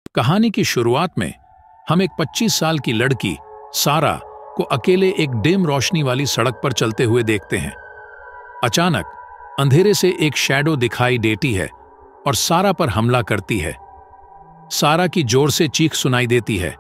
कहानी की शुरुआत में हम एक 25 साल की लड़की सारा को अकेले एक डिम रोशनी वाली सड़क पर चलते हुए देखते हैं। अचानक अंधेरे से एक शैडो दिखाई देती है और सारा पर हमला करती है। सारा की जोर से चीख सुनाई देती है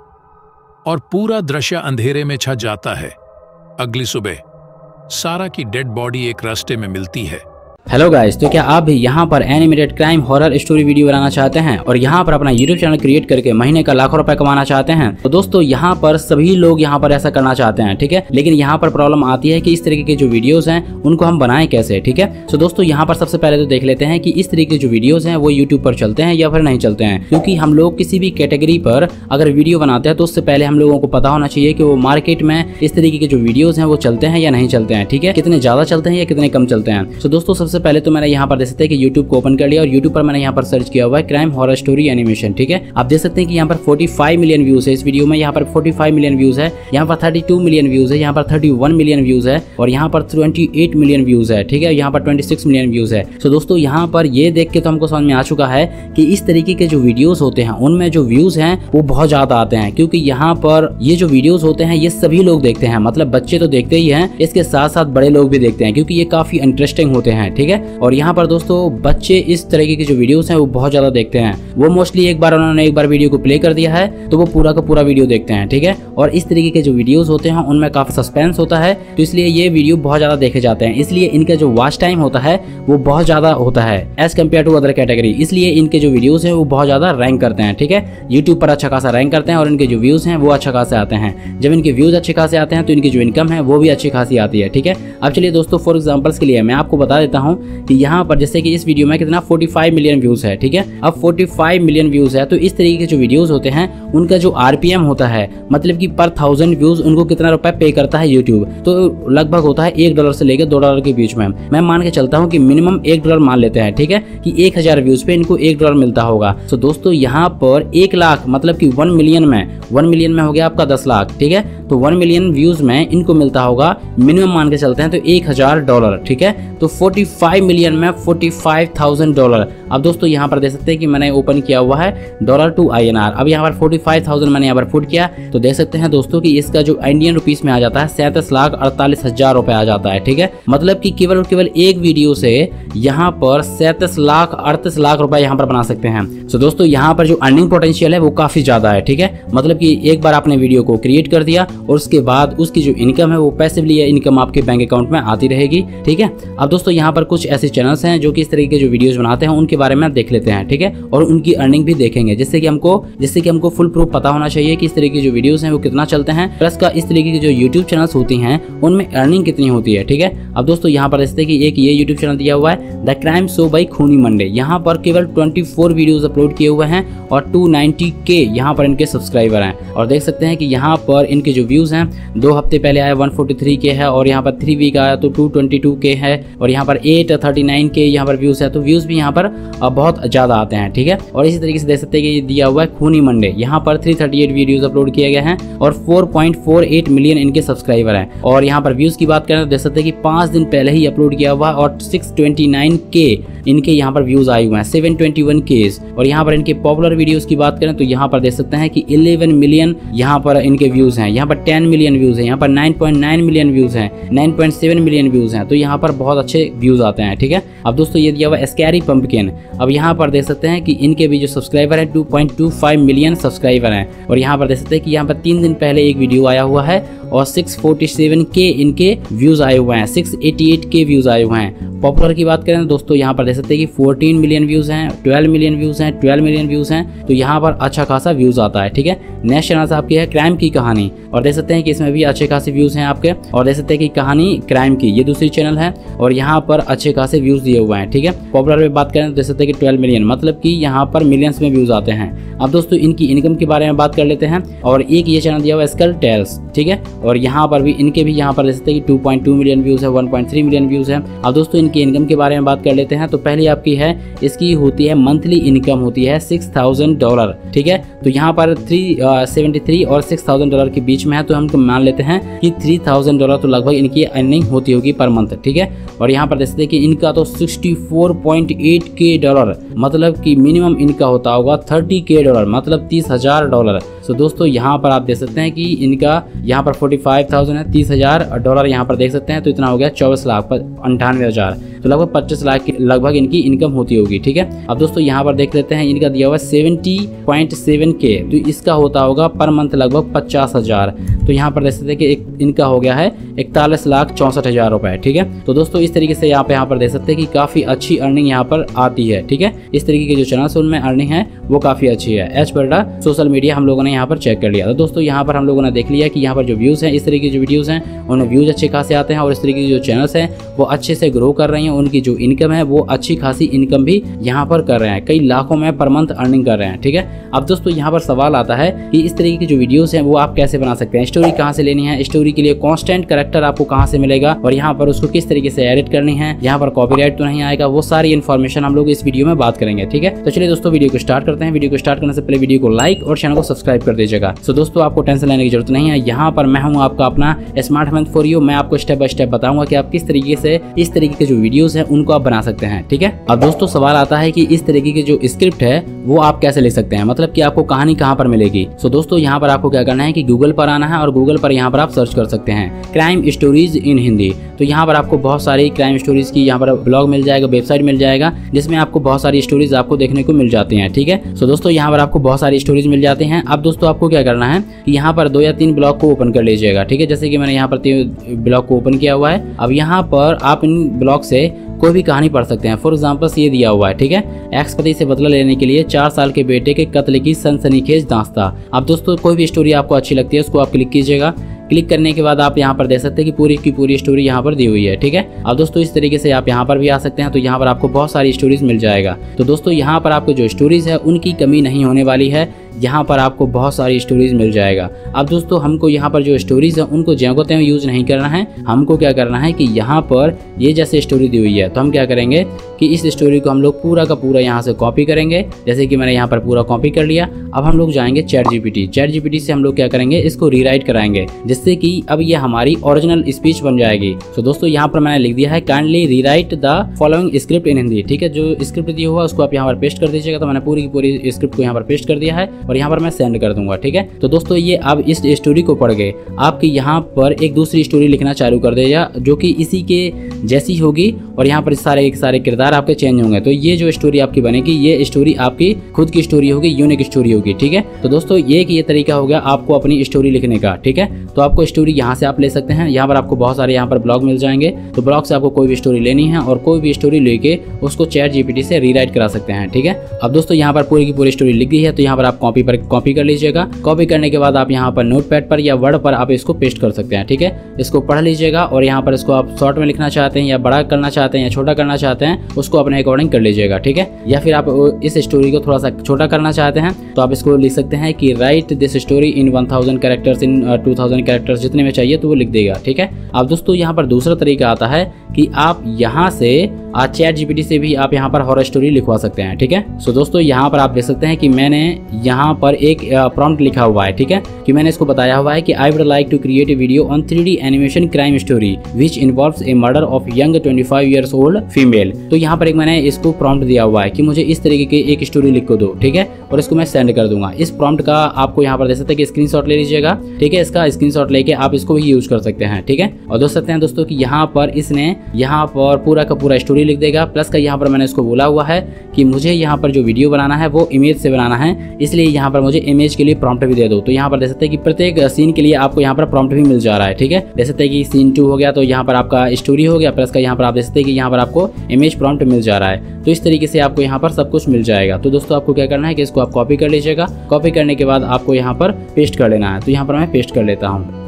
और पूरा दृश्य अंधेरे में छा जाता है। अगली सुबह सारा की डेड बॉडी एक रास्ते में मिलती है। हेलो गाइस, तो क्या आप भी यहाँ पर animated crime horror story video बनाना चाहते हैं और यहाँ पर अपना यूट्यूब चैनल क्रिएट करके महीने का लाखों रुपए कमाना चाहते हैं? तो दोस्तों यहाँ पर सभी लोग यहाँ पर ऐसा करना चाहते हैं, ठीक है। लेकिन यहाँ पर प्रॉब्लम आती है कि इस तरीके के जो वीडियोस हैं उनको हम बनाएं कैसे, ठीक है। तो दोस्तों यहाँ पर सबसे पहले तो देख लेते हैं कि इस तरीके के जो वीडियोज हैं वो यूट्यूब पर चलते हैं या फिर नहीं चलते हैं। क्योंकि हम लोग किसी भी कैटेगरी पर अगर वीडियो बनाते हैं तो उससे पहले हम लोगों को पता होना चाहिए कि वो मार्केट में इस तरीके के जो वीडियोज हैं वो चलते हैं या नहीं चलते हैं, ठीक है। कितने ज्यादा चलते हैं या कितने कम चलते हैं। तो दोस्तों सबसे पहले तो मैंने यहाँ पर देख सकते हैं कि YouTube को ओपन कर लिया और YouTube पर मैंने यहाँ पर सर्च किया हुआ है क्राइम हॉरर स्टोरी एनिमेशन, ठीक है। आप देख सकते हैं कि यहाँ पर 45 मिलियन व्यूज है इस वीडियो में। यहाँ पर 45 मिलियन व्यूज है, यहाँ पर 32 मिलियन व्यूज है, यहाँ पर 31 मिलियन व्यूज है और यहाँ पर 28 मिलियन व्यूज है, ठीक है। यहाँ पर 26 मिलियन व्यूज है। तो दोस्तों यहाँ पर ये देख के तो हमको समझ में आ चुका है कि इस तरीके के जो वीडियोस होते हैं उनमें जो व्यूज हैं वो बहुत ज्यादा आते हैं। क्योंकि यहाँ पर ये जो वीडियोस होते हैं ये सभी लोग देखते हैं, मतलब बच्चे तो देखते ही हैं, इसके साथ साथ बड़े लोग भी देखते हैं क्योंकि ये काफी इंटरेस्टिंग होते हैं, ठीक है। और यहाँ पर दोस्तों बच्चे इस तरीके के जो वीडियोस हैं वो बहुत ज्यादा देखते हैं। वो मोस्टली एक बार वीडियो को प्ले कर दिया है तो वो पूरा का पूरा वीडियो देखते हैं, ठीक है। और इस तरीके के जो वीडियोस होते हैं उनमें काफी सस्पेंस होता है, तो इसलिए ये वीडियो बहुत ज्यादा देखे जाते हैं। इसलिए इनका जो वॉच टाइम होता है वो बहुत ज्यादा होता है as compared to other category. इसलिए इनके जो वीडियोस हैं वो बहुत ज्यादा रैंक करते हैं, ठीक है। यूट्यूब पर अच्छा खासा रैंक करते हैं और इनके जो व्यूज हैं वो अच्छा खासे आते हैं। जब इनके व्यूज अच्छे खासे आते हैं तो इनकी जो इनकम है वो भी अच्छी खासी आती है, ठीक है। अब चलिए दोस्तों फॉर एग्जाम्पल्स के लिए मैं आपको बता देता हूँ कि यहाँ पर जैसे कि इस वीडियो में कितना 45 मिलियन व्यूज है, ठीक है। अब 45 मिलियन व्यूज है तो इस तरीके के जो वीडियोस होते हैं उनका जो आरपीएम होता है, मतलब कि पर 1000 व्यूज उनको कितना रुपए पे करता है यूट्यूब, तो लगभग होता है $1 से लेकर $2 के बीच में। मैं मान के चलता हूँ कि मिनिमम $1 मान लेते हैं, ठीक है, कि 1000 व्यूज पे इनको $1 मिलता होगा। तो दोस्तों यहाँ पर 1 लाख मतलब कि 1 मिलियन में हो गया आपका 10 लाख, ठीक है। तो 1 मिलियन व्यूज में इनको मिलता होगा मिनिमम मान के चलते हैं तो $1000, ठीक है। तो 45 मिलियन में $45,000। अब दोस्तों यहाँ पर देख सकते हैं कि मैंने ओपन किया हुआ है $2 to INR। अब यहाँ पर 45,000 मैंने यहाँ पर पुट किया तो देख सकते हैं दोस्तों कि इसका जो इंडियन रुपीस में आ जाता है 37,48,000 रुपए आ जाता है, ठीक है। मतलब कि केवल एक वीडियो से यहाँ पर 37,38,00,000 रुपए यहाँ पर बना सकते हैं। तो दोस्तों यहाँ पर जो अर्निंग पोटेंशियल है वो काफी ज्यादा है, ठीक है। मतलब कि एक बार आपने वीडियो को क्रिएट कर दिया और उसके बाद उसकी जो इनकम है वो पैसिवली इनकम आपके बैंक अकाउंट में आती रहेगी, ठीक है। अब दोस्तों यहाँ पर कुछ ऐसे चैनल्स हैं जो कि इस तरीके के जो वीडियोस बनाते हैं उनके बारे में देख लेते हैं, ठीक है। और उनकी अर्निंग भी देखेंगे जिससे कि हमको फुल प्रूफ पता होना चाहिए कि इस तरीके के जो वीडियोस हैं वो कितना चलते हैं, प्लस का इस तरीके की जो यूट्यूब चैनल्स होती हैं उनमें अर्निंग कितनी होती है, ठीक है। अब दोस्तों यहाँ पर देखते हैं कि एक ये यूट्यूब चैनल दिया हुआ है द क्राइम शो बाय खूनी मंडे। यहाँ पर केवल 24 वीडियोज अपलोड किए हुए हैं और 290K यहाँ पर इनके सब्सक्राइबर हैं। और देख सकते हैं कि यहाँ पर इनके जो व्यूज हैं 2 हफ्ते पहले आया 143K है और यहाँ पर 3 वीक आया तो 222K है और यहाँ पर 839K यहाँ पर व्यूज है। तो व्यूज भी यहाँ पर बहुत ज्यादा आते हैं, ठीक है। और इसी तरीके से देख सकते हैं कि ये दिया हुआ है खूनी मंडे, यहाँ पर 338 वीडियोस अपलोड किए गए हैं और 4.48 मिलियन इनके सब्सक्राइबर हैं। और यहाँ पर व्यूज की बात करें तो देख सकते हैं कि 5 दिन पहले ही अपलोड किया हुआ और 629K इनके यहाँ पर व्यूज आए हुए हैं, 721K। और यहाँ पर इनके पॉपुलर वीडियोस की बात करें तो यहाँ पर देख सकते हैं कि 11 मिलियन यहाँ पर इनके व्यूज हैं, यहाँ पर 10 मिलियन व्यूज हैं, यहाँ पर 9.9 मिलियन व्यूज हैं, 9.7 मिलियन व्यूज हैं। तो यहाँ पर बहुत अच्छे व्यूज आते हैं, ठीक है। अब दोस्तों ये दिया हुआ स्कैरी पंपकिन। अब यहाँ पर देख सकते हैं कि इनके भी जो सब्सक्राइबर है 2.25 मिलियन सब्सक्राइबर हैं। और यहाँ पर देख सकते हैं कि यहाँ पर 3 दिन पहले एक वीडियो आया हुआ है और 647K इनके व्यूज आए हुए हैं, 688K व्यूज आए हुए हैं। पॉपुलर की बात करें दोस्तों यहाँ पर देख सकते हैं कि 14 मिलियन व्यूज हैं, 12 मिलियन व्यूज हैं, 12 मिलियन व्यूज हैं। तो यहाँ पर अच्छा खासा व्यूज आता है, ठीक है। नेक्स्ट चैनल आपकी है क्राइम की कहानी और देख सकते हैं कि इसमें भी अच्छे खासे व्यूज हैं आपके। और देख सकते हैं कि कहानी क्राइम की ये दूसरी चैनल है और यहाँ पर अच्छे खासे व्यूज दिए हुए हैं, ठीक है। पॉपुलर में बात करें तो देख सकते हैं कि 12 मिलियन, मतलब कि यहाँ पर मिलियंस में व्यूज आते हैं। अब दोस्तों इनकी इनकम के बारे में बात कर लेते हैं। और एक ये चैनल दिया हुआ है स्कल टेल्स, ठीक है। और यहाँ पर भी इनके भी यहाँ पर देख सकते हैं कि 2.2 मिलियन व्यूज है, 1.3 मिलियन व्यूज है। अब दोस्तों इनकी इनकम के बारे में बात कर लेते हैं। तो पहली आपकी है इसकी होती है मंथली इनकम होती है $6,000, ठीक है। तो यहाँ पर $373 और $6,000 के बीच में है तो हम मान लेते हैं कि $3000 तो लगभग इनकी अर्निंग होती होगी पर मंथ, ठीक है। और यहाँ पर देख सकते हैं कि इनका तो $64.8K, मतलब कि मिनिमम इनका होता होगा $30K, मतलब $30,000। तो दोस्तों यहाँ पर आप देख सकते हैं कि इनका यहाँ पर 45,000 है, $30,000 यहाँ पर देख सकते हैं, तो इतना हो गया 24,98,000, तो लगभग 25 लाख की लगभग इनकी इनकम होती होगी, ठीक है। अब दोस्तों यहाँ पर देख लेते हैं, इनका दिया हुआ 70.7K, तो इसका होता होगा पर मंथ लगभग 50,000। तो यहाँ पर देख सकते हैं कि इनका हो गया है 41,64,000 रुपए, ठीक है। तो दोस्तों इस तरीके से यहाँ पर देख सकते हैं कि काफ़ी अच्छी अर्निंग यहाँ पर आती है, ठीक है। इस तरीके के जो चैनल्स हैं उनमें अर्निंग है वो काफ़ी अच्छी है। एज पर सोशल मीडिया हम लोगों ने यहाँ पर चेक कर लिया। तो दोस्तों यहाँ पर हम लोगों ने देख लिया कि यहाँ पर जो व्यूज़ हैं, इस तरीके के जो वीडियोज़ हैं उनमें व्यूज़ अच्छे खासे आते हैं, और इस तरीके के जो चैनल्स हैं वो अच्छे से ग्रो कर रहे हैं, उनकी जो इनकम है वो अच्छी खासी इनकम भी यहाँ पर कर रहे हैं, कई लाखों में पर मंथ अर्निंग कर रहे हैं, ठीक है। अब दोस्तों यहाँ पर सवाल आता है कि इस तरीके की जो वीडियोज़ हैं वो आप कैसे बना सकते हैं, स्टोरी कहाँ से लेनी है, स्टोरी के लिए कॉन्स्टेंट कैरेक्टर आपको कहाँ से मिलेगा, और यहाँ पर उसको किस तरीके से एडिट करनी है, यहाँ पर कॉपीराइट तो नहीं आएगा, वो सारी इन्फॉर्मेशन हम लोग इस वीडियो में बात करेंगे, ठीक है। तो चलिए दोस्तों वीडियो को स्टार्ट करते हैं। वीडियो को स्टार्ट करने से पहले वीडियो को लाइक और चैनल को सब्सक्राइब कर दीजिएगा। सो दोस्तों आपको टेंशन लेने की जरूरत नहीं है, यहाँ पर मैं हूँ आपका अपना स्मार्ट हेमंत फॉर यू। मैं आपको स्टेप बाय स्टेप बताऊंगा कि आप किस तरीके से इस तरीके के जो वीडियोस हैं उनको आप बना सकते हैं, ठीक है। अब दोस्तों सवाल आता है कि इस तरीके की जो स्क्रिप्ट है वो आप कैसे लिख सकते हैं, मतलब कि आपको कहानी कहाँ पर मिलेगी। सो दोस्तों यहाँ पर आपको क्या करना है कि गूगल पर आना है, और गूगल पर यहाँ पर आप सर्च कर सकते हैं क्राइम स्टोरीज इन हिंदी। तो यहाँ पर आपको बहुत सारी क्राइम स्टोरीज की यहाँ पर ब्लॉग मिल जाएगा, वेबसाइट मिल जाएगा, जिसमें आपको बहुत सारी स्टोरीज आपको देखने को मिल जाती हैं, ठीक है। सो दोस्तों यहाँ पर आपको बहुत सारी स्टोरीज मिल जाती हैं। अब दोस्तों आपको क्या करना है कि यहाँ पर 2 या 3 ब्लॉग को ओपन कर लीजिएगा, ठीक है। जैसे कि मैंने यहाँ पर 3 ब्लॉग को ओपन किया हुआ है। अब यहाँ पर आप इन ब्लॉग से कोई भी कहानी पढ़ सकते हैं। फॉर एग्जाम्पल ये दिया हुआ है, ठीक है, एक्स पति से बदला लेने के लिए 4 साल के बेटे के कत्ल की सनसनीखेज दास्तां। अब दोस्तों कोई भी स्टोरी आपको अच्छी लगती है उसको आप क्लिक कीजिएगा। क्लिक करने के बाद आप यहाँ पर देख सकते हैं कि पूरी की पूरी स्टोरी यहाँ पर दी हुई है, ठीक है। अब दोस्तों इस तरीके से आप यहाँ पर भी आ सकते हैं, तो यहाँ पर आपको बहुत सारी स्टोरीज मिल जाएगा। तो दोस्तों यहाँ पर आपको जो स्टोरीज है उनकी कमी नहीं होने वाली है, यहाँ पर आपको बहुत सारी स्टोरीज मिल जाएगा। अब दोस्तों हमको यहाँ पर जो स्टोरीज है उनको ज्यों त्यों यूज नहीं करना है, हमको क्या करना है कि यहाँ पर ये जैसे स्टोरी दी हुई है तो हम क्या करेंगे कि इस स्टोरी को हम लोग पूरा का पूरा यहाँ से कॉपी करेंगे। जैसे कि मैंने यहाँ पर पूरा कॉपी कर लिया। अब हम लोग जाएंगे चैट जीपीटी से हम लोग क्या करेंगे इसको रीराइट कराएंगे, जिससे कि अब ये हमारी ओरिजिनल स्पीच बन जाएगी। तो दोस्तों यहाँ पर मैंने लिख दिया है kindly rewrite the following script in Hindi, ठीक है। जो स्क्रिप्ट दिया हुआ उसको आप यहाँ पर पेस्ट कर दीजिएगा। तो मैंने पूरी की पूरी स्क्रिप्ट को यहाँ पर पेस्ट कर दिया है और यहाँ पर मैं सेंड कर दूंगा, ठीक है। तो दोस्तों ये अब इस स्टोरी को पढ़ के आपके यहाँ पर एक दूसरी स्टोरी लिखना चालू कर देगा, जो कि इसी के जैसी होगी, और यहाँ पर सारे किरदार आपके चेंज होंगे। तो ये जो स्टोरी आपकी बनेगी ये स्टोरी आपकी खुद की स्टोरी होगी, यूनिक स्टोरी होगी, ठीक है। तो दोस्तों ये तरीका हो गया आपको अपनी स्टोरी लिखने का, ठीक है। तो आपको स्टोरी यहाँ से आप ले सकते हैं। यहाँ पर आपको बहुत सारे यहाँ पर ब्लॉग मिल जाएंगे, तो ब्लॉग से आपको कोई भी स्टोरी लेनी है और कोई भी स्टोरी लेके उसको चैट जीपीटी से रीराइट करा सकते हैं, ठीक है। अब दोस्तों यहाँ पर पूरी की पूरी स्टोरी लिख दी है, तो यहाँ पर आप कॉपी कर लीजिएगा। कॉपी करने के बाद आप यहाँ पर नोटपैड पर या वर्ड पर आप इसको पेस्ट कर सकते हैं, ठीक है। इसको पढ़ लीजिएगा और यहाँ पर इसको आप शॉर्ट में लिखना चाहते हैं या बड़ा करना चाहते हैं या छोटा करना चाहते हैं उसको अपने अकॉर्डिंग कर लीजिएगा, ठीक है। या फिर आप इस स्टोरी को थोड़ा सा छोटा करना चाहते हैं तो आप इसको लिख सकते हैं कि write this story in 1000 characters, in 2000 characters, जितने में चाहिए तो वो लिख देगा, ठीक है। अब दोस्तों यहाँ पर दूसरा तरीका आता है कि आप यहाँ से चैट जीपीटी से भी आप यहाँ पर हॉरर स्टोरी लिखवा सकते हैं, ठीक है। सो दोस्तों यहाँ पर आप देख सकते हैं कि मैंने यहाँ पर एक प्रॉम्प्ट लिखा हुआ है, ठीक है, कि मैंने इसको बताया हुआ है कि I would like to create a video on 3D animation crime story which involves a murder of young 25 years old female. तो यहाँ पर एक मैंने इसको प्रॉम्प्ट दिया हुआ है कि मुझे इस तरीके की एक स्टोरी लिख को दो, ठीक है, और इसको मैं सेंड कर दूंगा। इस प्रॉम्प्ट का आपको यहाँ पर देख सकते हैं कि स्क्रीनशॉट ले लीजिएगा, ठीक है। इसका स्क्रीनशॉट लेके आप इसको भी यूज कर सकते हैं, ठीक है। और देख सकते हैं दोस्तों कि यहाँ पर इसने यहाँ पर पूरा का पूरा स्टोरी लिख देगा। प्लस का यहाँ पर मैंने इसको बोला हुआ है कि मुझे यहाँ पर जो वीडियो बनाना है वो इमेज से बनाना है, इसलिए यहाँ पर मुझे इमेज के लिए प्रॉम्प्ट भी दे दो। तो यहाँ पर देख सकते हैं कि प्रत्येक सीन के लिए आपको यहाँ पर प्रॉम्प्ट भी मिल जा रहा है, ठीक है। देख सकते हैं कि सीन 2 हो गया तो यहाँ पर आपका स्टोरी हो गया, प्लस का यहाँ पर आप देख सकते हैं कि यहाँ पर आपको इमेज प्रॉम्प्ट मिल जा रहा है। तो इस तरीके से आपको यहाँ पर सब कुछ मिल जाएगा। तो दोस्तों आपको क्या करना है कि इसको आप कॉपी कर लीजिएगा। कॉपी करने के बाद आपको यहाँ पर पेस्ट कर लेना है। तो यहाँ पर मैं पेस्ट कर लेता हूँ।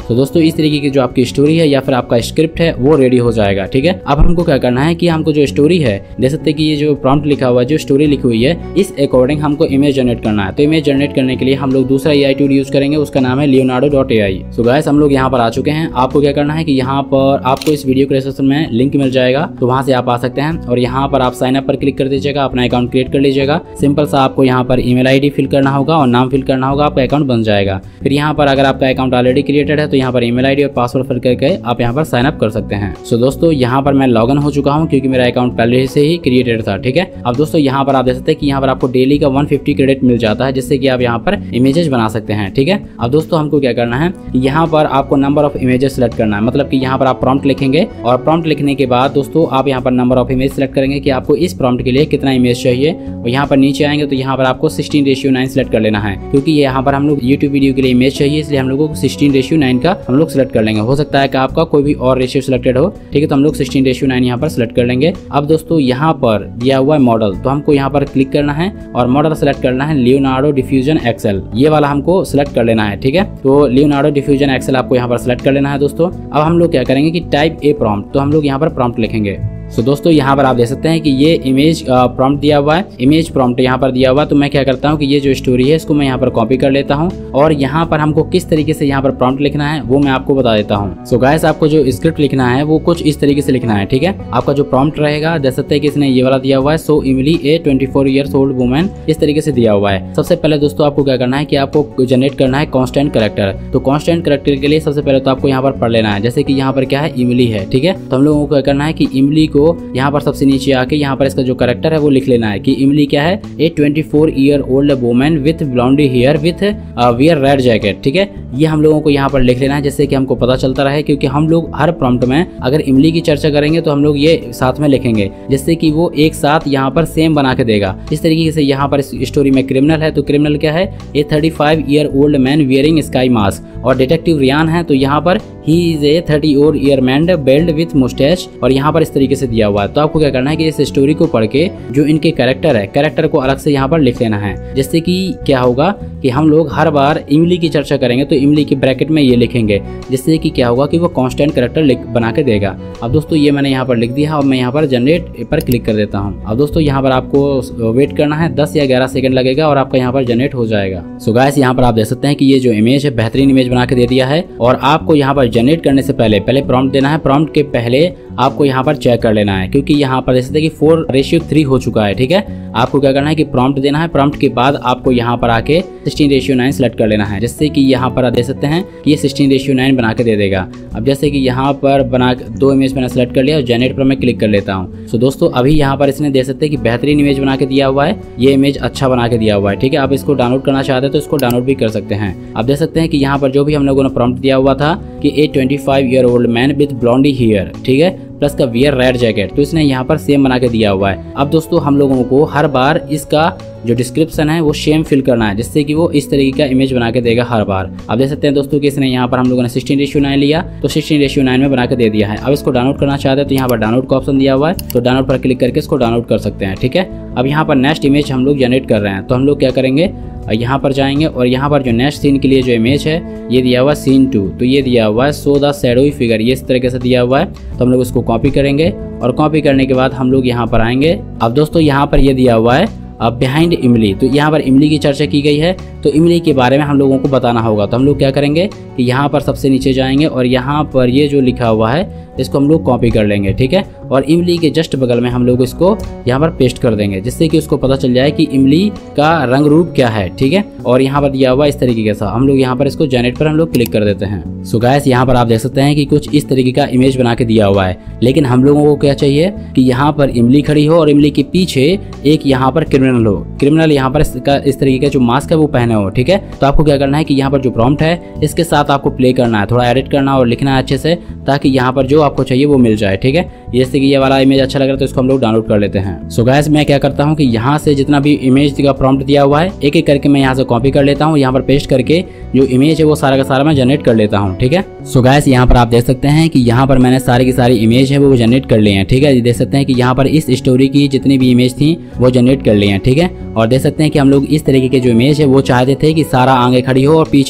तो दोस्तों इस तरीके की जो आपकी स्टोरी है या फिर आपका स्क्रिप्ट है वो रेडी हो जाएगा। ठीक है, अब हमको क्या करना है कि हमको जो स्टोरी है, देख सकते हैं कि ये जो प्रॉम्प्ट लिखा हुआ है, जो स्टोरी लिखी हुई है, इस अकॉर्डिंग हमको इमेज जनरेट करना है। तो इमेज जनरेट करने के लिए हम लोग दूसरा AI टूल यूज करेंगे, उसका नाम है leonardo.ai। सो गाइस हम लोग यहाँ पर आ चुके हैं। आपको क्या करना है कि यहाँ पर आपको इस वीडियो के डिस्क्रिप्शन में लिंक मिल जाएगा, तो वहां से आप आ सकते हैं और यहाँ पर आप साइन अप पर क्लिक कर दीजिएगा, अपना अकाउंट क्रिएट कर लीजिएगा। सिंपल सा आपको यहाँ पर ईमेल ID फिल करना होगा और नाम फिल करना होगा, आपका अकाउंट बन जाएगा। फिर यहाँ पर अगर आपका अकाउंट ऑलरेडी क्रिएटेड है तो यहाँ पर ईमेल ID और पासवर्ड फिल करके आप यहाँ पर साइन अप कर सकते हैं। सो दोस्तों यहाँ पर मैं लॉगिन हो चुका हूँ क्योंकि मेरा अकाउंट पहले से ही क्रिएटेड था। ठीक है, अब दोस्तों यहाँ पर आप देख सकते हैं कि यहाँ पर आपको डेली का 150 क्रेडिट मिल जाता है, जिससे कि आप यहाँ पर इमेजेस बना सकते हैं। ठीक है, अब दोस्तों हमको क्या करना है, यहाँ पर आपको नंबर ऑफ इमेजेस सेलेक्ट करना है। मतलब कि यहाँ पर आप प्रॉम्प्ट लिखेंगे और प्रॉम्प्ट लिखने के बाद दोस्तों आप यहाँ पर नंबर ऑफ इमेज सेलेक्ट करेंगे कि आपको इस प्रॉम्प्ट के लिए कितना इमेज चाहिए। और यहाँ पर नीचे आएंगे तो यहाँ पर आपको 16:9 सेलेक्ट कर लेना है, क्योंकि यहाँ पर हम लोग यूट्यूब वीडियो के लिए इमेज चाहिए, इसलिए हम लोगों को 16:9 का हम लोग सेलेक्ट कर लेंगे। हो सकता है कि आपका कोई भी और रेशियो सिलेक्टेड हो। ठीक है, तो हम लोग 16:9 यहाँ पर सेलेक्ट कर लेंगे। अब दोस्तों यहाँ पर दिया हुआ है मॉडल, तो हमको यहाँ पर क्लिक करना है और मॉडल सेलेक्ट करना है लियोनार्डो डिफ्यूजन एक्सेल, ये वाला हमको सेलेक्ट कर लेना है। ठीक है, तो लियोनार्डो डिफ्यूजन एक्सेल आपको यहाँ पर सेलेक्ट कर लेना है दोस्तों। अब हम लोग क्या करेंगे कि टाइप ए प्रॉम्प्ट, तो हम लोग यहाँ पर प्रॉम्प्ट लिखेंगे। सो दोस्तों यहाँ पर आप देख सकते हैं कि ये इमेज प्रॉम्प्ट दिया हुआ है, इमेज प्रॉम्प्ट यहाँ पर दिया हुआ है। तो मैं क्या करता हूँ कि ये जो स्टोरी है इसको मैं यहाँ पर कॉपी कर लेता हूँ और यहाँ पर हमको किस तरीके से यहाँ पर प्रॉम्प्ट लिखना है वो मैं आपको बता देता हूँ। सो गाइस आपको जो स्क्रिप्ट लिखना है वो कुछ इस तरीके से लिखना है। ठीक है, आपका जो प्रॉम्प्ट रहेगा, देख सकते हैं कि इसने ये वाला दिया हुआ है, सो इमली ए 24 ईयर्स ओल्ड वुमेन, इस तरीके से दिया हुआ है। सबसे पहले दोस्तों आपको क्या करना है कि आपको जनरेट करना है कांस्टेंट कैरेक्टर। तो कांस्टेंट कैरेक्टर के लिए सबसे पहले तो आपको यहाँ पर पढ़ लेना है, जैसे कि यहाँ पर क्या है, इमली है। ठीक है, तो हम लोगों को क्या करना है कि इमली को यहाँ पर नीचे आके यहाँ पर इसका जो कैरेक्टर है वो लिख लेना है कि इमली क्या है, a 24 year old women with blondie hair with wear red jacket. ठीक है, ये हम लोगों को यहाँ पर लिख लेना है, जिससे कि हमको पता चलता रहे, क्योंकि हम लोग हर प्रॉम्प्ट में अगर इमली की चर्चा करेंगे तो हम लोग ये साथ में लिखेंगे, जिससे कि वो एक साथ यहाँ पर सेम बना के देगा। इस तरीके से यहाँ पर इस स्टोरी में क्रिमिनल है, तो क्रिमिनल क्या है, a 35 year old man wearing sky mask. और डिटेक्टिव रियान है, तो यहाँ पर ही is a 30 year man bald with mustache, और यहाँ पर इस तरीके से दिया हुआ है। तो आपको क्या करना है कि इस स्टोरी को पढ़ के जो इनके कैरेक्टर है, कैरेक्टर को अलग से यहाँ पर लिख लेना है, जिससे कि क्या होगा कि हम लोग हर बार इमली की चर्चा करेंगे तो इमली की ब्रैकेट में ये लिखेंगे, जिससे कि क्या होगा कि वो कांस्टेंट कैरेक्टर बना के देगा। अब दोस्तों ये मैंने यहाँ पर लिख दिया और मैं यहाँ पर जनरेट पर क्लिक कर देता हूँ। अब दोस्तों यहाँ पर आपको वेट करना है, 10 या 11 सेकंड लगेगा और आपका यहाँ पर जनरेट हो जाएगा। सो गाइस यहाँ पर आप देख सकते हैं कि ये जो इमेज है बेहतरीन इमेज बना के दे दिया है। और आपको यहाँ पर जनरेट करने से पहले प्रॉम्प्ट देना है, प्रॉम्प्ट के पहले आपको यहाँ पर चेक कर लेना है, क्योंकि यहाँ पर देख सकते हैं कि 4:3 हो चुका है। ठीक है, आपको क्या करना है कि प्रॉम्प्ट देना है, प्रॉम्प्ट के बाद आपको यहाँ पर आके 16:9 सेलेक्ट कर लेना है, जिससे कि यहाँ पर देख सकते हैं कि ये 16:9 बना के दे देगा। अब जैसे कि यहाँ पर बना 2 इमेज मैंने सेलेक्ट कर लिया और जनरेट पर मैं क्लिक कर लेता हूँ। सो दोस्तों अभी यहाँ पर इसने देख सकते हैं कि बेहतरीन इमेज बना के दिया हुआ है, ये इमेज अच्छा बना के दिया हुआ है। ठीक है, आप इसको डाउनलोड करना चाहते हैं तो इसको डाउनलोड भी कर सकते हैं। आप देख सकते हैं कि यहाँ पर जो भी हम लोगों ने प्रॉम्प्ट दिया हुआ था कि a 25 year old man with blondie hair, ठीक है, प्लस का वियर रेड जैकेट, तो इसने यहाँ पर सेम बना के दिया हुआ है। अब दोस्तों हम लोगों को हर बार इसका जो डिस्क्रिप्शन है वो सेम फिल करना है, जिससे कि वो इस तरीके का इमेज बना के देगा हर बार। आप देख सकते हैं दोस्तों कि इसने यहाँ पर हम लोगों ने 16:9 लिया तो 16:9 में बना के दे दिया है। अब इसको डाउनलोड करना चाहते हैं तो यहाँ पर डाउनलोड का ऑप्शन दिया हुआ है, तो डाउनलोड पर क्लिक करके इसको डाउनलोड कर सकते हैं। ठीक है, अब यहाँ पर नेक्स्ट इमेज हम लोग जनरेट कर रहे हैं, तो हम लोग क्या करेंगे, यहाँ पर जाएंगे और यहाँ पर जो नेक्स्ट सीन के लिए जो इमेज है ये दिया हुआ है सीन 2, तो ये दिया हुआ है सो द शैडोई फिगर, ये इस तरीके से दिया हुआ है। तो हम लोग इसको कॉपी करेंगे और कॉपी करने के बाद हम लोग यहाँ पर आएंगे। अब दोस्तों यहाँ पर ये दिया हुआ है बिहाइंड इमली, तो यहाँ पर इमली की चर्चा की गई है, तो इमली के बारे में हम लोगों को बताना होगा। तो हम लोग क्या करेंगे कि यहाँ पर सबसे नीचे जाएंगे और यहाँ पर ये जो लिखा हुआ है इसको हम लोग कॉपी कर लेंगे। ठीक है, और इमली के जस्ट बगल में हम लोग इसको यहाँ पर पेस्ट कर देंगे, जिससे कि उसको पता चल जाए कि इमली का रंग रूप क्या है। ठीक है, और यहाँ पर दिया हुआ इस तरीके के साथ हम लोग यहाँ पर इसको जनरेट पर हम लोग क्लिक कर देते हैं। सो गाइस यहाँ पर आप देख सकते हैं कि कुछ इस तरीके का इमेज बना के दिया हुआ है, लेकिन हम लोगों को क्या चाहिए कि यहाँ पर इमली खड़ी हो और इमली के पीछे एक यहाँ पर क्रिमिनल हो, क्रिमिनल यहाँ पर इस तरीके का जो मास्क है वो पहने हो। ठीक है, तो आपको क्या करना है कि यहाँ पर जो प्रॉम्प्ट है इसके साथ आपको प्ले करना है, थोड़ा एडिट करना और लिखना है अच्छे से, ताकि यहाँ पर जो आपको चाहिए वो मिल जाए। ठीक है, जैसे कि ये वाला इमेज अच्छा लग रहा है तो इसको हम लोग डाउनलोड कर लेते हैं। सो गाइस मैं क्या करता हूँ कि यहाँ से जितना भी इमेज का प्रॉम्प्ट दिया हुआ है एक एक करके मैं यहाँ से कॉपी कर लेता हूँ, यहाँ पर पेस्ट करके जो इमेज है वो सारा का सारा मैं जनरेट कर लेता हूँ। ठीक है, सो गाइस यहाँ पर आप देख सकते हैं कि यहाँ पर मैंने सारी की सारी इमेज है वो जनरेट कर ली है। ठीक है, देख सकते हैं कि यहाँ पर इस स्टोरी की जितनी भी इमेज थी वो जनरेट कर ली है। ठीक है, और देख सकते हैं कि हम लोग इस तरीके के जो इमेज है वो चाहते थे कि सारा आगे खड़ी हो और पीछे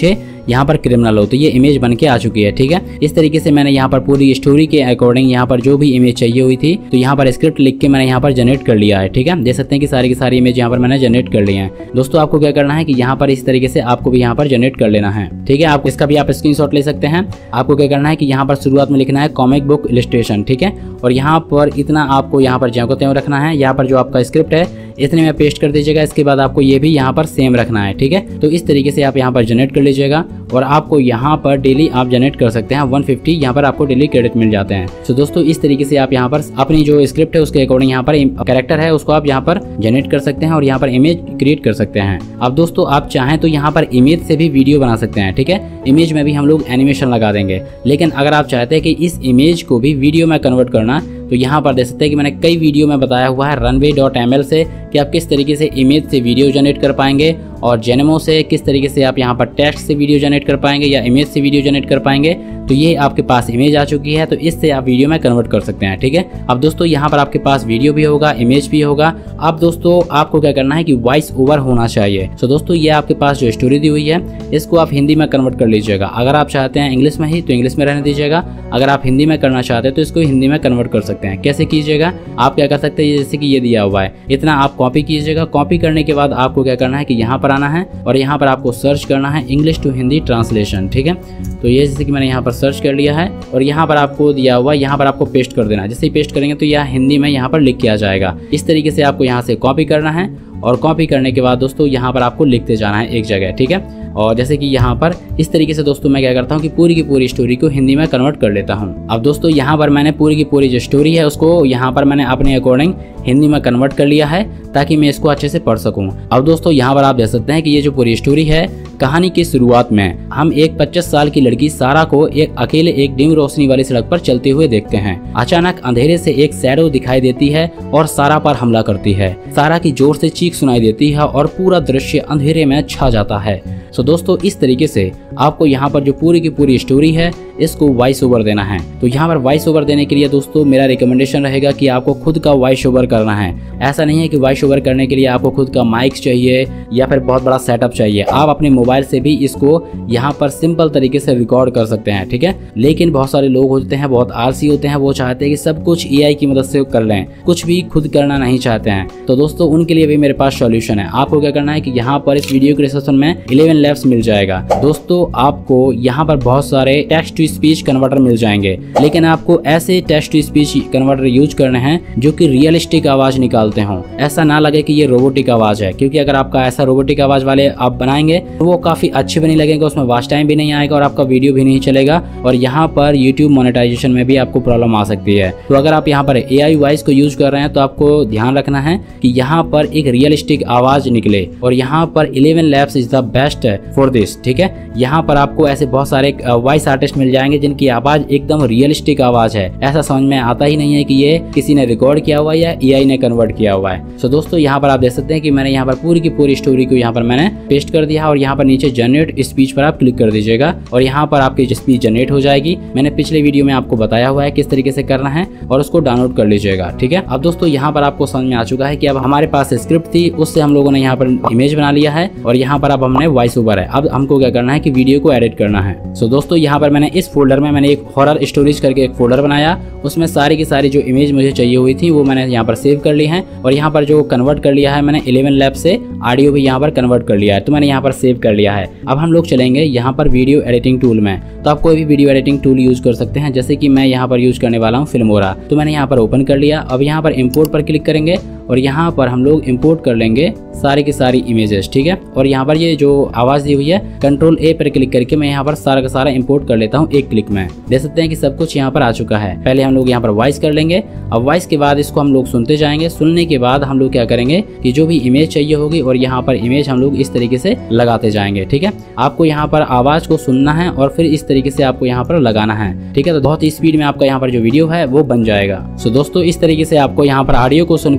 यहाँ पर क्रिमिनल हो। तो ये इमेज बन के आ चुकी है, ठीक है। इस तरीके से मैंने यहाँ पर पूरी स्टोरी के अकॉर्डिंग यहाँ पर जो भी इमेज चाहिए हुई थी तो यहाँ पर स्क्रिप्ट लिख के मैंने यहाँ पर जनरेट कर लिया है, ठीक है। देख सकते हैं कि सारी की सारी इमेज यहाँ पर मैंने जनरेट कर लिया है। दोस्तों आपको क्या करना है कि यहाँ पर इस तरीके से आपको भी यहाँ पर जनरेट कर लेना है, ठीक है। आप इसका भी आप स्क्रीनशॉट ले सकते हैं। आपको क्या करना है कि यहाँ पर शुरुआत में लिखना है कॉमिक बुक इलस्ट्रेशन, ठीक है। और यहाँ पर इतना आपको यहाँ पर ज्यों को त्यों रखना है। यहाँ पर जो आपका स्क्रिप्ट है इतने में पेस्ट कर दीजिएगा। इसके बाद आपको ये भी यहाँ पर सेम रखना है, ठीक है। तो इस तरीके से आप यहाँ पर जनरेट कर लीजिएगा और आपको यहाँ पर डेली आप जनरेट कर सकते हैं 150 यहाँ पर आपको डेली क्रेडिट मिल जाते हैं। तो दोस्तों इस तरीके से आप यहाँ पर अपनी जो स्क्रिप्ट है उसके अकॉर्डिंग यहाँ पर कैरेक्टर है उसको आप यहाँ पर जनरेट कर सकते हैं और यहाँ पर इमेज क्रिएट कर सकते हैं। अब दोस्तों आप चाहें तो यहाँ पर इमेज से भी वीडियो बना सकते हैं, ठीक है। इमेज में भी हम लोग एनिमेशन लगा देंगे, लेकिन अगर आप चाहते हैं कि इस इमेज को भी वीडियो में कन्वर्ट करना तो यहाँ पर देख सकते हैं कि मैंने कई वीडियो में बताया हुआ है runway.ml से कि आप किस तरीके से इमेज से वीडियो जनरेट कर पाएंगे और जेनेमो से किस तरीके से आप यहाँ पर टेक्स्ट से वीडियो जनरेट कर पाएंगे या इमेज से वीडियो जनरेट कर पाएंगे। तो ये आपके पास इमेज आ चुकी है, तो इससे आप वीडियो में कन्वर्ट कर सकते हैं, ठीक है। अब दोस्तों यहाँ पर आपके पास वीडियो भी होगा, इमेज भी होगा। अब दोस्तों आपको क्या करना है कि वॉइस ओवर होना चाहिए। तो दोस्तों ये आपके पास जो स्टोरी दी हुई है इसको आप हिंदी में कन्वर्ट कर लीजिएगा। अगर आप चाहते हैं इंग्लिश में ही तो इंग्लिश में रहने दीजिएगा। अगर आप हिंदी में करना चाहते हैं तो इसको हिंदी में कन्वर्ट कर सकते हैं। कैसे कीजिएगा, आप क्या कर सकते हैं, जैसे कि ये दिया हुआ है इतना आप कॉपी कीजिएगा। कॉपी करने के बाद आपको क्या करना है कि यहाँ पर आना है और यहाँ पर आपको सर्च करना है इंग्लिश टू हिंदी ट्रांसलेशन, ठीक है। तो ये जैसे कि मैंने यहाँ पर सर्च कर लिया है और यहाँ पर आपको दिया हुआ यहाँ पर आपको पेस्ट कर देना है। जैसे ही पेस्ट करेंगे तो यह हिंदी में यहाँ पर लिख के आ जाएगा। इस तरीके से आपको यहाँ से कॉपी करना है और कॉपी करने के बाद दोस्तों यहाँ पर आपको लिखते जाना है एक जगह, ठीक है। और जैसे कि यहाँ पर इस तरीके से दोस्तों मैं क्या करता हूँ कि पूरी की पूरी स्टोरी को हिंदी में कन्वर्ट कर लेता हूँ। अब दोस्तों यहाँ पर मैंने पूरी की पूरी जो स्टोरी है उसको यहाँ पर मैंने अपने अकॉर्डिंग हिंदी में कन्वर्ट कर लिया है ताकि मैं इसको अच्छे से पढ़ सकूं। अब दोस्तों यहाँ पर आप देख सकते हैं कि ये जो पूरी स्टोरी है, कहानी की शुरुआत में हम एक 25 साल की लड़की सारा को एक अकेले एक डिम रोशनी वाली सड़क पर चलते हुए देखते हैं। अचानक अंधेरे से एक शैडो दिखाई देती है और सारा पर हमला करती है। सारा की जोर से चीख सुनाई देती है और पूरा दृश्य अंधेरे में छा जाता है। तो दोस्तों इस तरीके से आपको यहाँ पर जो पूरी की पूरी स्टोरी है इसको वॉइस ओवर देना है। तो यहाँ पर वॉइस ओवर देने के लिए दोस्तों मेरा रिकमेंडेशन रहेगा कि आपको खुद का वॉइस ओवर करना है। ऐसा नहीं है कि वॉइस ओवर करने के लिए आपको खुद का माइक चाहिए या फिर बहुत बड़ा सेटअप चाहिए। आप अपने मोबाइल से भी इसको यहाँ पर सिंपल तरीके से रिकॉर्ड कर सकते हैं, ठीक है। लेकिन बहुत सारे लोग होते हैं, बहुत आलसी होते हैं, वो चाहते हैं कि सब कुछ AI की मदद से कर लें, कुछ भी खुद करना नहीं चाहते हैं। तो दोस्तों उनके लिए भी मेरे पास सॉल्यूशन है। आपको क्या करना है कि यहाँ पर इस वीडियो के डिस्क्रिप्शन में 11 लैब्स मिल जाएगा। दोस्तों आपको यहाँ पर बहुत सारे टेक्स्ट टू स्पीच कन्वर्टर मिल जाएंगे, लेकिन आपको ऐसे text to speech converter use करने हैं जो कि रियलिस्टिक आवाज निकालते हों। ऐसा ना लगे कि ये रोबोटिक आवाज है, क्योंकि अगर आपका ऐसा रोबोटिक आवाज वाले आप बनाएंगे तो वो काफी अच्छे भी नहीं लगेंगे, उसमें वॉच टाइम भी नहीं आएगा और आपका वीडियो भी नहीं चलेगा और यहाँ पर यूट्यूब मोनेटाइजेशन में भी आपको प्रॉब्लम आ सकती है। तो अगर आप यहाँ पर AI वॉइस को यूज कर रहे हैं तो आपको ध्यान रखना है कि यहाँ पर एक रियलिस्टिक आवाज निकले और यहाँ पर 11 labs is the best for this, ठीक है। यहाँ पर आपको ऐसे बहुत सारे वॉइस आर्टिस्ट मिल जाएंगे जिनकी आवाज एकदम रियलिस्टिक आवाज है। ऐसा समझ में आता ही नहीं है कि ये किसी ने रिकॉर्ड किया हुआ है या AI ने कन्वर्ट किया हुआ है। तो दोस्तों यहाँ पर आप देख सकते हैं कि मैंने यहाँ पर पूरी की पूरी स्टोरी को यहाँ पर मैंने पेस्ट कर दिया और यहाँ पर नीचे जनरेट स्पीच पर आप क्लिक कर दीजिएगा और यहाँ पर आपकी स्पीच जनरेट हो जाएगी। मैंने पिछले वीडियो में आपको बताया हुआ है किस तरीके से करना है और उसको डाउनलोड कर लीजिएगा, ठीक है। अब दोस्तों यहाँ पर आपको समझ में आ चुका है कि अब हमारे पास स्क्रिप्ट थी, उससे हम लोगों ने यहाँ पर इमेज बना लिया है और यहाँ पर अब हमने वॉइस ओवर है। अब हमको क्या करना है कि वीडियो को एडिट करना है। सो दोस्तों यहाँ पर मैंने इस फोल्डर में मैंने एक हॉरर स्टोरीज करके एक फोल्डर बनाया, उसमें सारी की सारी जो इमेज मुझे चाहिए हुई थी वो मैंने यहाँ पर सेव कर ली है और यहाँ पर जो कन्वर्ट कर लिया है मैंने 11 लैब से ऑडियो भी यहाँ पर कन्वर्ट कर लिया है, तो मैंने यहाँ पर सेव कर लिया है। अब हम लोग चलेंगे यहाँ पर वीडियो एडिटिंग टूल में। तो आप कोई भी वीडियो एडिटिंग टूल यूज कर सकते हैं, जैसे कि मैं यहाँ पर यूज करने वाला हूँ फिल्मोरा। तो मैंने यहाँ पर ओपन कर लिया। अब यहाँ पर इम्पोर्ट पर क्लिक करेंगे और यहाँ पर हम लोग इम्पोर्ट कर लेंगे सारी की सारी इमेजेस, ठीक है। और यहाँ पर ये जो आवाज दी हुई है कंट्रोल A पर क्लिक करके मैं यहाँ पर सारा का सारा इम्पोर्ट कर लेता हूँ एक क्लिक में। देख सकते हैं कि सब कुछ यहाँ पर आ चुका है। पहले हम लोग यहाँ पर वॉइस कर लेंगे। अब वॉइस के बाद इसको हम लोग सुनते जाएंगे। सुनने के बाद हम लोग क्या करेंगे कि जो भी इमेज चाहिए होगी और यहाँ पर इमेज हम लोग इस तरीके से लगाते जाएंगे, ठीक है। आपको यहाँ पर आवाज को सुनना है और फिर इस तरीके से आपको यहाँ पर लगाना है, ठीक है। तो बहुत ही स्पीड में आपका यहाँ पर जो वीडियो है वो बन जाएगा। सो दोस्तों इस तरीके से आपको यहाँ पर ऑडियो को सुनकर यहाँ पर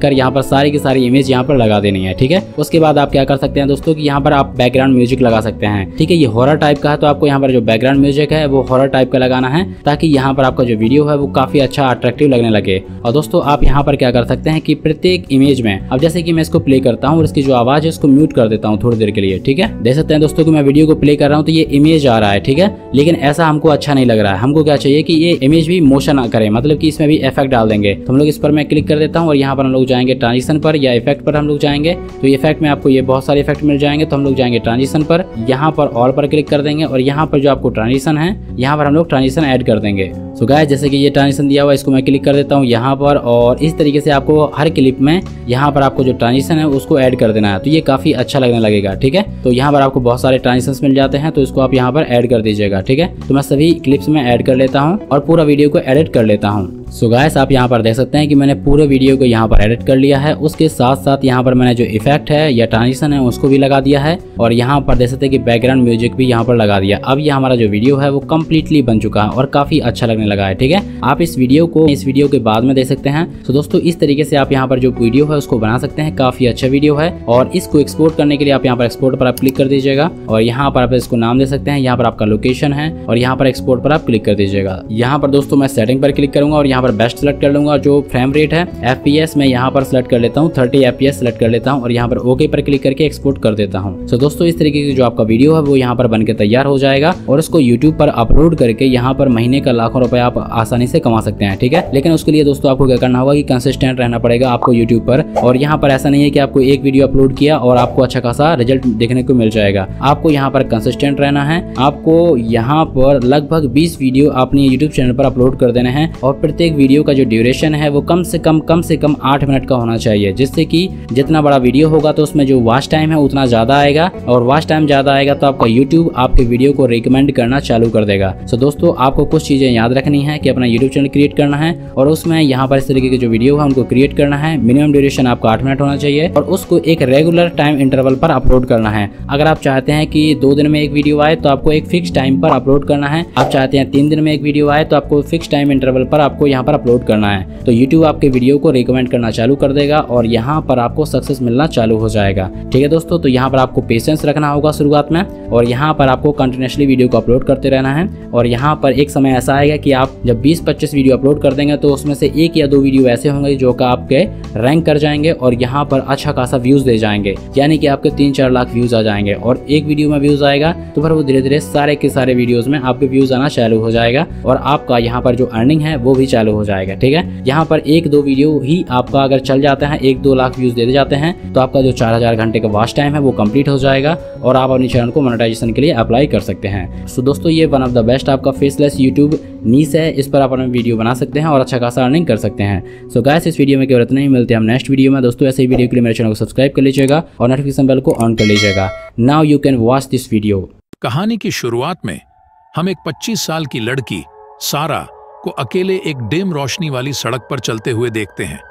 पर सारी की सारी इमेज यहाँ पर लगा देनी है। ठीक है, उसके बाद आप क्या कर सकते हैं दोस्तों कि यहाँ पर आप बैकग्राउंड म्यूजिक लगा सकते हैं। ठीक है, ये हॉरर टाइप का है तो आपको यहाँ पर जो बैकग्राउंड म्यूजिक है वो हॉरर टाइप का लगाना है ताकि यहाँ पर आपका जो वीडियो है वो काफी अच्छा अट्रैक्टिव लगने लगे। और दोस्तों आप यहाँ पर क्या कर सकते हैं कि प्रत्येक इमेज में, अब जैसे कि मैं इसको प्ले करता हूँ और इसकी जो आवाज है उसको म्यूट कर देता हूँ थोड़ी देर के लिए। ठीक है, देख सकते हैं दोस्तों कि मैं वीडियो को प्ले कर रहा हूँ तो ये इमेज आ रहा है। ठीक है, लेकिन ऐसा हमको अच्छा नहीं लग रहा है। हमको क्या चाहिए कि ये इमेज भी मोशन करे, मतलब कि इसमें भी इफेक्ट डाल देंगे। तो हम लोग इस पर मैं क्लिक कर देता हूँ और यहाँ पर हम लोग जाएंगे ट्रांजिशन पर या इफेक्ट पर हम लोग जाएंगे। तो इफेक्ट में आपको ये बहुत सारे इफेक्ट मिल जाएंगे। तो हम लोग जाएंगे ट्रांजिशन पर, यहाँ पर ऑल पर क्लिक कर देंगे और यहाँ पर जो आपको ट्रांजिशन है यहाँ पर हम लोग ट्रांजिशन ऐड कर देंगे। सो गाइस जैसे कि ये ट्रांजिशन दिया हुआ है इसको मैं क्लिक कर देता हूँ यहाँ पर, और इस तरीके से आपको हर क्लिप में यहाँ पर आपको जो ट्रांजिशन है उसको ऐड कर देना है। तो ये काफी अच्छा लगने लगेगा। ठीक है, तो यहाँ पर आपको बहुत सारे ट्रांजिशंस मिल जाते हैं तो इसको आप यहाँ पर ऐड कर दीजिएगा। ठीक है, तो मैं सभी क्लिप्स में ऐड कर लेता हूँ और पूरा वीडियो को एडिट कर लेता हूँ। सो गाइस आप यहाँ पर देख सकते हैं कि मैंने पूरे वीडियो को यहाँ पर एडिट कर लिया है। उसके साथ साथ यहाँ पर मैंने जो इफेक्ट है या ट्रांजिशन है उसको भी लगा दिया है और यहाँ पर देख सकते हैं कि बैकग्राउंड म्यूजिक भी यहाँ पर लगा दिया। अब ये हमारा जो वीडियो है वो कम्प्लीटली बन चुका है और काफी अच्छा लगने लगा है। ठीक है, आप इस वीडियो के बाद में देख सकते हैं। तो दोस्तों इस तरीके से आप यहाँ पर जो वीडियो है उसको बना सकते हैं। काफी अच्छा वीडियो है और इसको एक्सपोर्ट करने के लिए आप यहाँ पर एक्सपोर्ट पर आप क्लिक कर दीजिएगा और यहाँ पर आप इसको नाम दे सकते हैं। यहाँ पर आपका लोकेशन है और यहाँ पर एक्सपोर्ट पर आप क्लिक कर दीजिएगा। यहाँ पर दोस्तों मैं सेटिंग पर क्लिक करूंगा और यहाँ पर बेस्ट सेलेक्ट कर लूंगा। जो फ्रेम रेट है FPS मैं यहाँ पर सेलेक्ट कर लेता हूँ, 30 FPS सेलेक्ट कर लेता हूँ और यहाँ पर ओके पर क्लिक करके एक्सपोर्ट कर देता हूँ। तो दोस्तों इस तरीके की जो आपका वीडियो है वो यहाँ पर बनके तैयार हो जाएगा और उसको YouTube पर अपलोड करके यहाँ पर महीने का लाखों रुपए आप आसानी से कमा सकते हैं। ठीक है, लेकिन उसके लिए दोस्तों आपको क्या करना होगा कि कंसिस्टेंट रहना पड़ेगा आपको YouTube पर। और यहाँ पर ऐसा नहीं है कि आपको एक वीडियो अपलोड किया और आपको अच्छा खासा रिजल्ट देखने को मिल जाएगा। आपको यहाँ पर कंसिस्टेंट रहना है। आपको यहाँ पर लगभग 20 वीडियो अपने YouTube चैनल पर अपलोड कर देने हैं और प्रत्येक वीडियो का जो ड्यूरेशन है वो कम से कम 8 मिनट का होना चाहिए, जिससे कि जितना बड़ा वीडियो होगा तो उसमें जो वॉच टाइम है उतना ज्यादा आएगा और वॉच टाइम ज्यादा आएगा तो आपका YouTube आपके वीडियो को रिकमेंड करना चालू कर देगा। सो दोस्तों आपको कुछ चीजें याद रखनी है कि अपना YouTube चैनल क्रिएट करना है और उसमें यहाँ पर इस तरीके के जो वीडियो है उनको क्रिएट करना है। मिनिमम ड्यूरेशन आपका 8 मिनट होना चाहिए और उसको एक रेगुलर टाइम इंटरवल पर अपलोड करना है। अगर आप चाहते हैं कि 2 दिन में एक वीडियो आए तो आपको एक फिक्स टाइम पर अपलोड करना है। आप चाहते हैं 3 दिन में एक वीडियो आए तो आपको फिक्स टाइम इंटरवल पर आपको यहाँ पर अपलोड करना है। तो YouTube आपके वीडियो को रिकमेंड करना चालू कर देगा और यहाँ पर आपको सक्सेस मिलना चालू हो जाएगा। ठीक है दोस्तों, तो यहाँ पर आपको पेशेंस रखना होगा शुरुआत में और यहाँ पर आपको कंटिन्यूसली वीडियो को अपलोड करते रहना है। और यहाँ पर एक समय ऐसा आएगा कि आप जब 20-25 वीडियो अपलोड कर देंगे तो उसमें से 1 या 2 वीडियो ऐसे होंगे जो कि आपके रैंक कर जाएंगे और यहाँ पर अच्छा खासा व्यूज दे जाएंगे, यानी कि आपके 3-4 लाख व्यूज आ जाएंगे। और एक वीडियो में व्यूज आएगा तो फिर वो धीरे धीरे सारे के सारे वीडियोज में आपके व्यूज आना चालू हो जाएगा और आपका यहाँ पर जो अर्निंग है वो भी चालू हो जाएगा। ठीक है, यहाँ पर 1-2 वीडियो ही आपका अगर चल जाता है, 1-2 लाख व्यूज दे जाते हैं तो आपका जो 4000 घंटे का वॉच टाइम है वो कंप्लीट हो जाएगा और आप अपने चैनल को मोनेटाइजेशन के लिए अप्लाई कर सकते हैं। सो दोस्तों ये वन ऑफ द बेस्ट आपका फेसलेस यूट्यूब नीश है। इस पर आप अपना वीडियो बना सकते हैं और अच्छा खासा अर्निंग कर सकते हैं। सो गाइस इस वीडियो में केवल इतना ही, मिलते हैं हम नेक्स्ट वीडियो में। दोस्तों ऐसे ही वीडियो के लिए मेरे चैनल को सब्सक्राइब कर लीजिएगा और नोटिफिकेशन बेल को ऑन कर लीजिएगा। Now you can watch this video. कहानी की शुरुआत में हम एक 25 साल की लड़की सारा को अकेले एक डिम रोशनी वाली सड़क पर चलते हुए देखते हैं।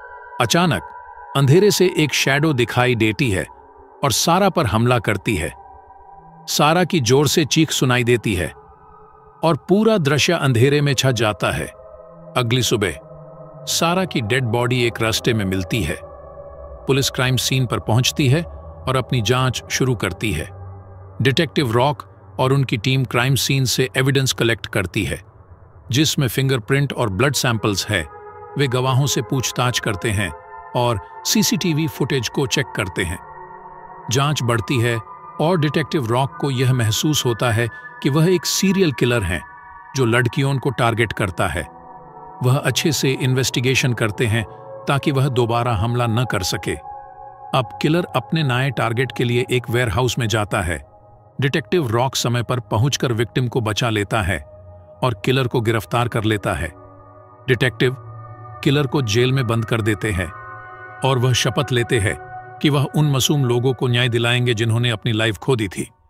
अचानक अंधेरे से एक शैडो दिखाई देती है और सारा पर हमला करती है। सारा की जोर से चीख सुनाई देती है और पूरा दृश्य अंधेरे में छा जाता है। अगली सुबह सारा की डेड बॉडी एक रास्ते में मिलती है। पुलिस क्राइम सीन पर पहुंचती है और अपनी जांच शुरू करती है। डिटेक्टिव रॉक और उनकी टीम क्राइम सीन से एविडेंस कलेक्ट करती है, जिसमें फिंगरप्रिंट और ब्लड सैंपल्स है। वे गवाहों से पूछताछ करते हैं और CCTV फुटेज को चेक करते हैं। जांच बढ़ती है और डिटेक्टिव रॉक को यह महसूस होता है कि वह एक सीरियल किलर है जो लड़कियों को टारगेट करता है। वह अच्छे से इन्वेस्टिगेशन करते हैं ताकि वह दोबारा हमला न कर सके। अब किलर अपने नए टारगेट के लिए एक वेयरहाउस में जाता है। डिटेक्टिव रॉक समय पर पहुंचकर विक्टिम को बचा लेता है और किलर को गिरफ्तार कर लेता है। डिटेक्टिव किलर को जेल में बंद कर देते हैं और वह शपथ लेते हैं कि वह उन मासूम लोगों को न्याय दिलाएंगे जिन्होंने अपनी लाइफ खो दी थी।